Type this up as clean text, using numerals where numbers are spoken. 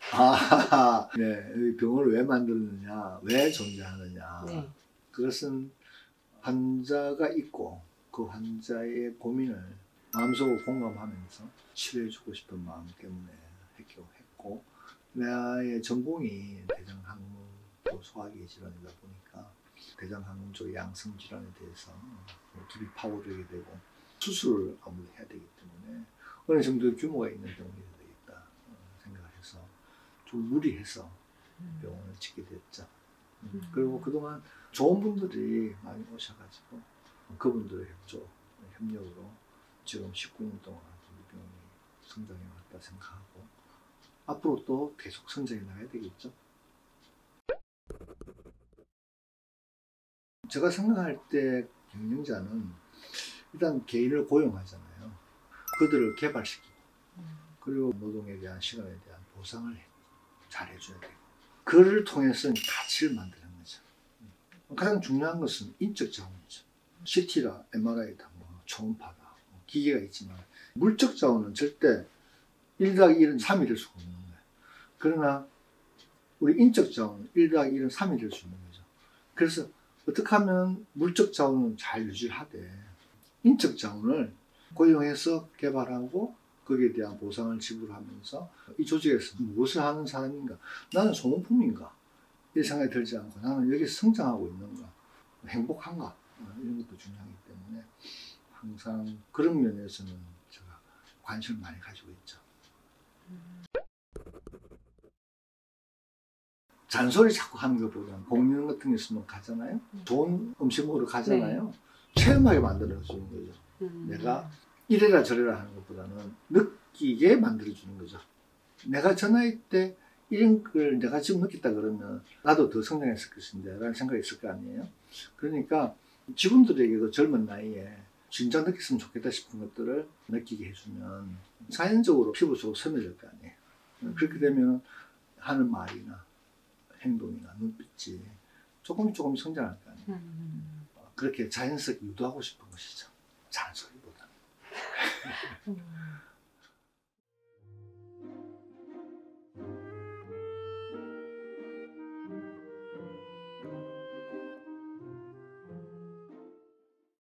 아, 네. 이 병원을 왜 만들었느냐, 왜 존재하느냐. 네. 그것은 환자가 있고 그 환자의 고민을 마음속으로 공감하면서 치료해주고 싶은 마음 때문에 했고, 나의 전공이 대장항문 소화기 질환이다 보니까 대장항문 쪽 양성 질환에 대해서 깊이 파고들게 되고 수술을 아무래도 해야 되기 때문에 어느 정도 규모가 있는 병원이 되겠다 생각해서 좀 무리해서 병원을 짓게 됐죠. 그리고 그동안 좋은 분들이 많이 오셔가지고 그분들의 협력으로 지금 19년 동안 우리 병원이 성장해 왔다 생각하고 앞으로 또 계속 성장해 나가야 되겠죠. 제가 생각할 때 경영자는 일단 개인을 고용하잖아요. 그들을 개발시키고 그리고 노동에 대한 시간에 대한 보상을 잘 해줘야 되고 그를 통해서 가치를 만드는 거죠. 가장 중요한 것은 인적 자원이죠. CT라 MRI다 뭐 초음파다 뭐 기계가 있지만 물적 자원은 절대 1+1은 3이 될 수가 없는 거예요. 그러나 우리 인적 자원은 1+1은 3이 될 수 있는 거죠. 그래서 어떻게 하면 물적 자원은 잘 유지하되 인적 자원을 고용해서 개발하고 거기에 대한 보상을 지불하면서 이 조직에서 무엇을 하는 사람인가, 나는 소모품인가 이 생각이 들지 않고 나는 여기서 성장하고 있는가, 행복한가 이런 것도 중요하기 때문에 항상 그런 면에서는 제가 관심을 많이 가지고 있죠. 잔소리 자꾸 하는 것보다는 공연 같은 게 있으면 가잖아요. 좋은 음식 먹으러 가잖아요. 네. 체험하게 만들어주는 거죠. 내가 이래라 저래라 하는 것보다는 느끼게 만들어주는 거죠. 내가 저 나이 때 이런 걸 내가 지금 느꼈다 그러면 나도 더 성장했을 것인데 라는 생각이 있을 거 아니에요. 그러니까 직원들에게도 젊은 나이에 진짜 느꼈으면 좋겠다 싶은 것들을 느끼게 해주면 자연적으로 피부 속으로 스며들 거 아니에요. 그렇게 되면 하는 말이나 행동이나 눈빛이 조금 성장할 거 아니에요. 그렇게 자연스럽게 유도하고 싶은 것이죠. 잔소리보다.